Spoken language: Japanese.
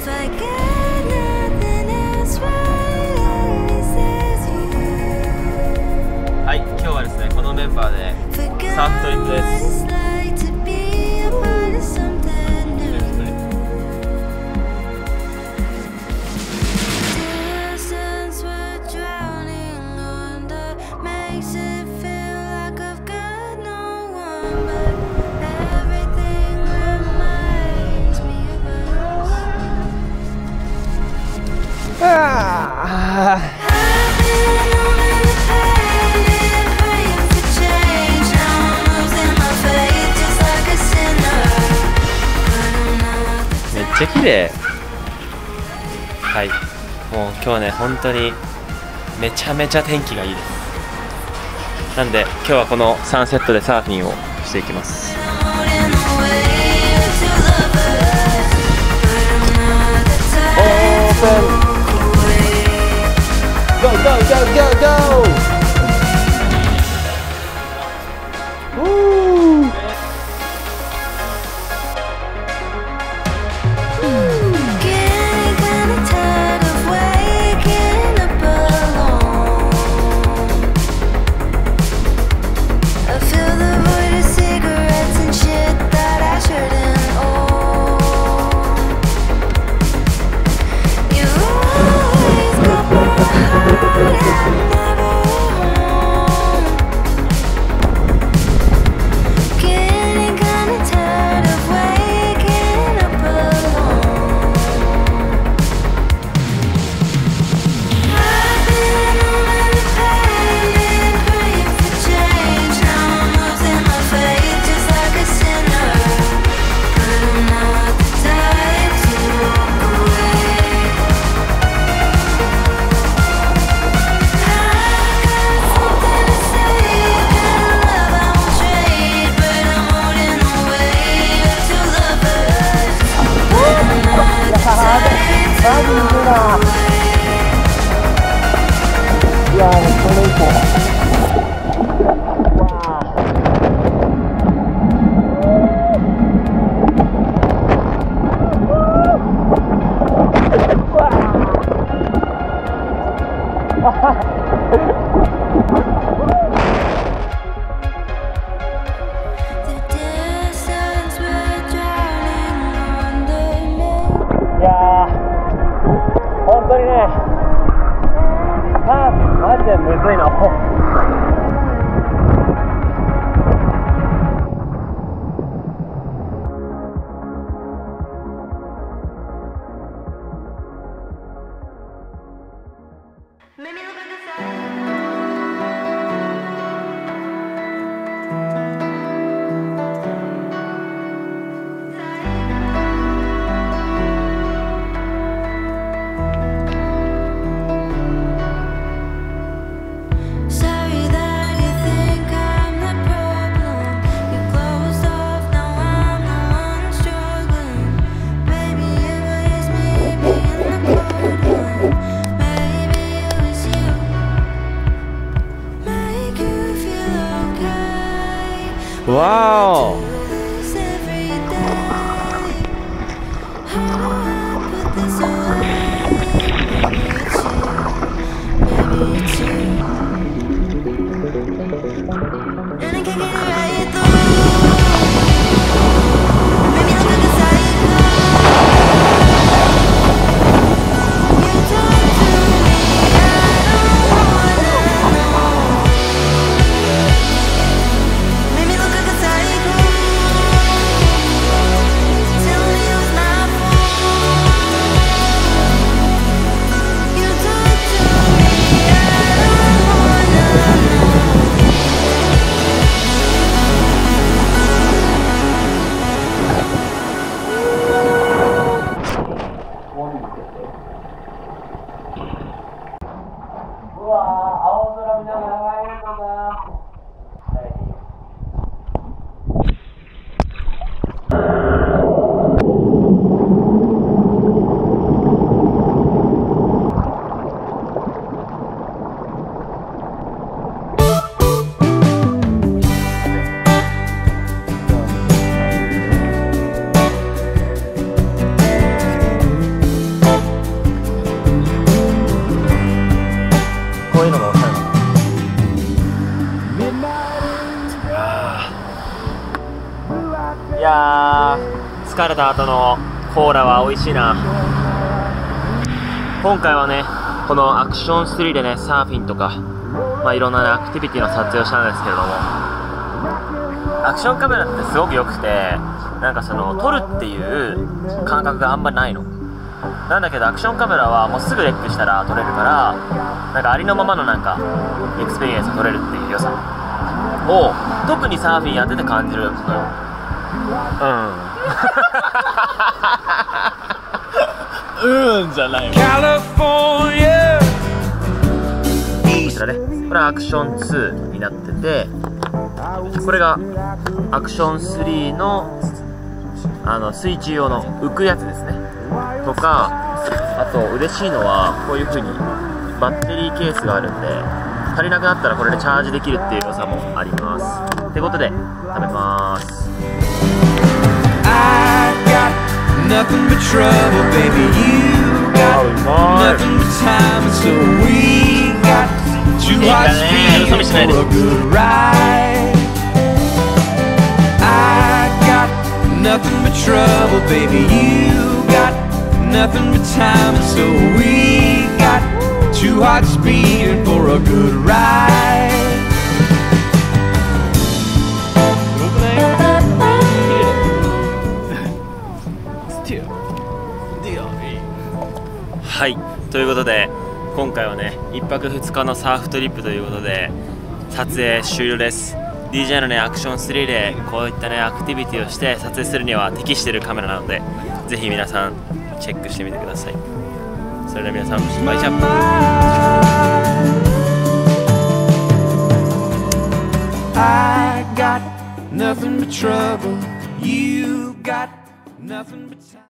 はい、今日はですね、このメンバーでサーフトリップです。 めっちゃ綺麗。はい、もう今日はね、本当にめちゃめちゃ天気がいいです。なんで今日はこのサンセットでサーフィンをしていきます。オープン。Go, go, go, go, go! Woo! Getting kinda tired of waking up alone. I feel the void of cigarettes and shit that I shouldn't own. You always got my heart and never home. Getting kinda tired of waking up alone. I've been on the pavement praying for change. Now I'm losing my faith just like a sinner. But I'm not the type to walk away. Wow! 疲れた後のコーラは美味しいな。今回はね、このアクション3でね、サーフィンとか、いろんな、ね、アクティビティの撮影をしたんですけれども、アクションカメラってすごく良くて、なんかその撮るっていう感覚があんまりないのなんだけど、アクションカメラはもうすぐレックしたら撮れるから、なんかありのままのなんかエクスペリエンスを撮れるっていう良さを特にサーフィンやってて感じるのよ。じゃないよ。こちらね、これはアクション2になってて、これがアクション3の水中用の浮くやつですね。とか、あと嬉しいのはこういう風にバッテリーケースがあるんで、足りなくなったらこれでチャージできるっていう良さもあります。ってことで食べます。 Nothing but trouble, baby. You got nothing but time, so we got two hot speeds for a good ride. I got nothing but trouble, baby. You got nothing but time, so we got two hot speeds for a good ride. はい、ということで今回はね、1泊2日のサーフトリップということで撮影終了です。 DJI のねアクション3でこういったねアクティビティをして撮影するには適しているカメラなので、ぜひ皆さんチェックしてみてください。それでは皆さん、バイチャップ。 I got nothing but trouble. You got nothing but